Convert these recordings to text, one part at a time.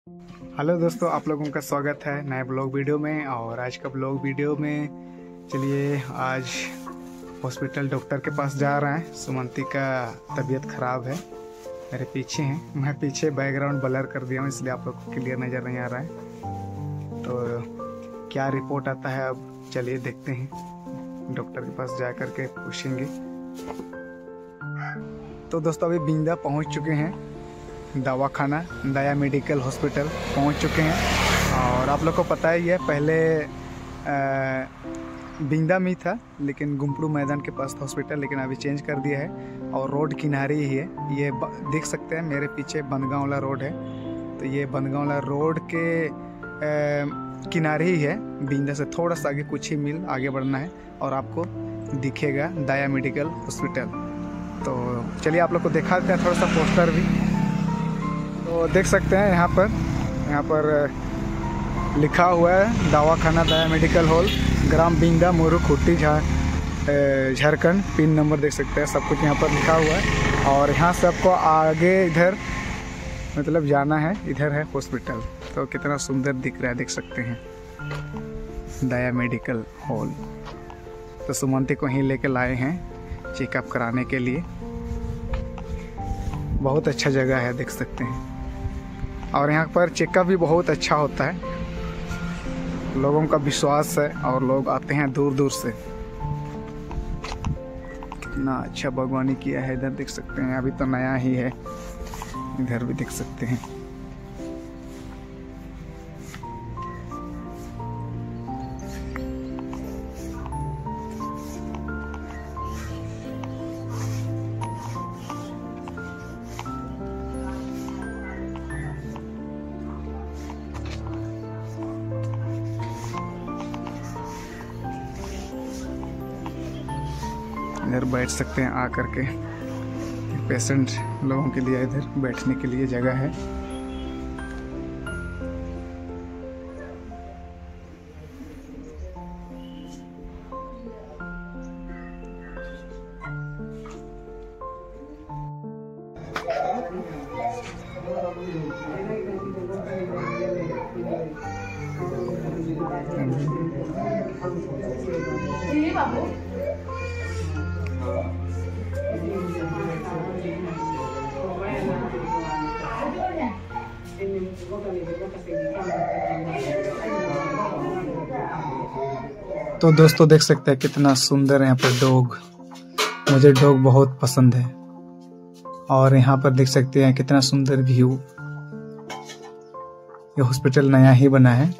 Hello दोस्तों, आप लोगों का स्वागत है नए ब्लॉग वीडियो में। और आज का ब्लॉग वीडियो में चलिए आज हॉस्पिटल डॉक्टर के पास जा रहे हैं। सुमंती का तबीयत ख़राब है, मेरे पीछे हैं। मैं पीछे बैकग्राउंड ब्लर कर दिया हूँ इसलिए आप लोग को क्लियर नज़र नहीं आ रहा है। तो क्या रिपोर्ट आता है अब चलिए देखते हैं, डॉक्टर के पास जा कर के पूछेंगे। तो दोस्तों अभी बिंदा पहुँच चुके हैं, दवाखाना दया मेडिकल हॉस्पिटल पहुंच चुके हैं। और आप लोग को पता ही है पहले बिंदा में था, लेकिन गुम्पड़ू मैदान के पास था हॉस्पिटल, लेकिन अभी चेंज कर दिया है और रोड किनारे ही है। ये देख सकते हैं मेरे पीछे बनगांव वाला रोड है, तो ये बनगांव वाला रोड के किनारे ही है। बिंदा से थोड़ा सा आगे कुछ ही मील आगे बढ़ना है और आपको दिखेगा दया मेडिकल हॉस्पिटल। तो चलिए आप लोग को दिखाते हैं थोड़ा सा पोस्टर भी। तो देख सकते हैं यहाँ पर लिखा हुआ है दवाखाना दया मेडिकल हॉल, ग्राम बिंदा, मोरू, खुट्टी, झारखंड। पिन नंबर देख सकते हैं, सब कुछ यहाँ पर लिखा हुआ है। और यहाँ से आपको आगे इधर मतलब जाना है, इधर है हॉस्पिटल। तो कितना सुंदर दिख रहा है, देख सकते हैं दया मेडिकल हॉल। तो सुमंती को ही लेके लाए हैं चेकअप कराने के लिए। बहुत अच्छा जगह है, देख सकते हैं। और यहाँ पर चेकअप भी बहुत अच्छा होता है, लोगों का विश्वास है और लोग आते हैं दूर दूर से। कितना अच्छा बागवानी किया है, इधर देख सकते हैं। अभी तो नया ही है, इधर भी देख सकते हैं। इधर बैठ सकते हैं आकर के, पेशेंट लोगों के लिए इधर बैठने के लिए जगह है। तो दोस्तों देख सकते हैं कितना सुंदर है यहाँ पर डॉग। मुझे डॉग बहुत पसंद है। और यहाँ पर देख सकते हैं कितना सुंदर व्यू। ये हॉस्पिटल नया ही बना है।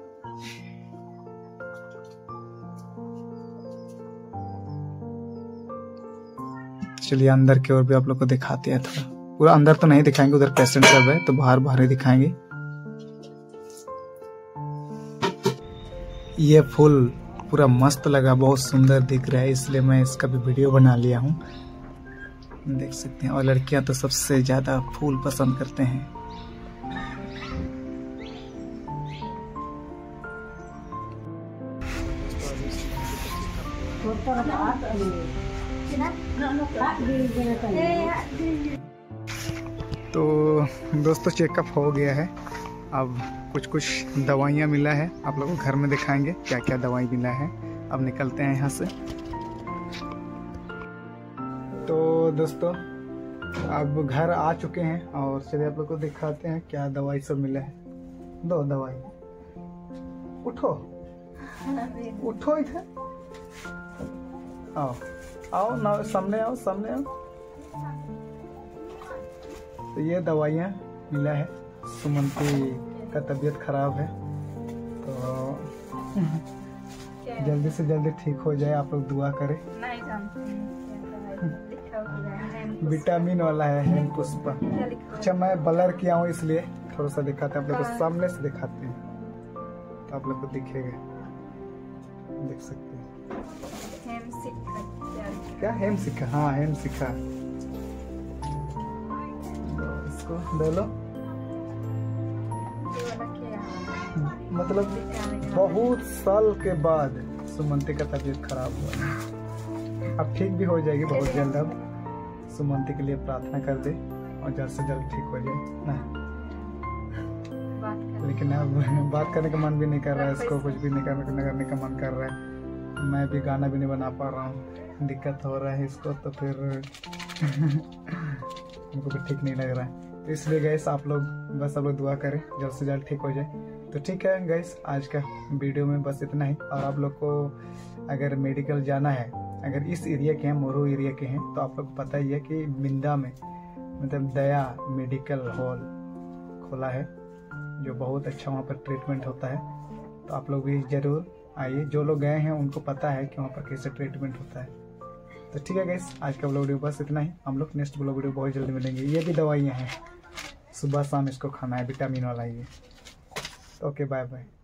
चलिए अंदर की ओर भी आप लोग को दिखाते हैं थोड़ा। पूरा अंदर तो नहीं दिखाएंगे, उधर पेशेंट सब है, तो बाहर बाहर ही दिखाएंगे। ये फूल पूरा मस्त लगा, बहुत सुंदर दिख रहा है, इसलिए मैं इसका भी वीडियो बना लिया हूँ। देख सकते हैं। और लड़कियां तो सबसे ज्यादा फूल पसंद करते हैं। तो दोस्तों चेकअप हो गया है। अब कुछ दवाइयाँ मिला है, आप लोगों को घर में दिखाएंगे क्या क्या दवाई मिला है। अब निकलते हैं यहाँ से। तो दोस्तों अब घर आ चुके हैं और चलिए आप लोग को दिखाते हैं क्या दवाई सब मिला है। दो दवाई, उठो उठो, इधर आओ आओ ना, सामने आओ सामने आओ। तो ये दवाइयाँ मिला है। सुमंती का तबीयत खराब है, तो जल्दी से जल्दी ठीक हो जाए, आप लोग दुआ करें। नहीं जानते विटामिन वाला है हेम पुष्पा। अच्छा मैं ब्लर किया हूँ इसलिए थोड़ा सा दिखाते हैं आप लोग को, सामने से दिखाते हैं तो आप लोग को दिखेगा, देख सकते हैं। क्या हेम सिखा? हाँ हेम सिखा। इसको दे लो। मतलब बहुत साल के बाद सुमंती का तबीयत खराब हुआ, अब ठीक भी हो जाएगी बहुत जल्द। अब सुमंती के लिए प्रार्थना कर दे और जल्द से जल्द ठीक हो जाए ना। लेकिन अब बात करने का मन भी नहीं कर रहा है, इसको कुछ भी नहीं करने का मन कर रहा है। मैं भी गाना भी नहीं बना पा रहा हूँ, दिक्कत हो रहा है इसको, तो फिर हमको भी ठीक नहीं लग रहा है। तो इसलिए गैस आप लोग दुआ करें जल्द से जल्द ठीक हो जाए। तो ठीक है गैस, आज का वीडियो में बस इतना ही। और आप लोग को अगर मेडिकल जाना है, अगर इस एरिया के हैं, मोरू एरिया के हैं, तो आप लोग को पता ही है कि मिंदा में मतलब दया मेडिकल हॉल खोला है, जो बहुत अच्छा वहाँ पर ट्रीटमेंट होता है। तो आप लोग भी ज़रूर आइए, जो लोग गए हैं उनको पता है कि वहाँ पर कैसे ट्रीटमेंट होता है। तो ठीक है गाइस, आज का ब्लॉग वीडियो बस इतना ही। हम लोग नेक्स्ट ब्लॉग वीडियो बहुत जल्दी मिलेंगे। ये भी दवाइयाँ हैं, सुबह शाम इसको खाना है, विटामिन वाला ये। Okay, bye bye.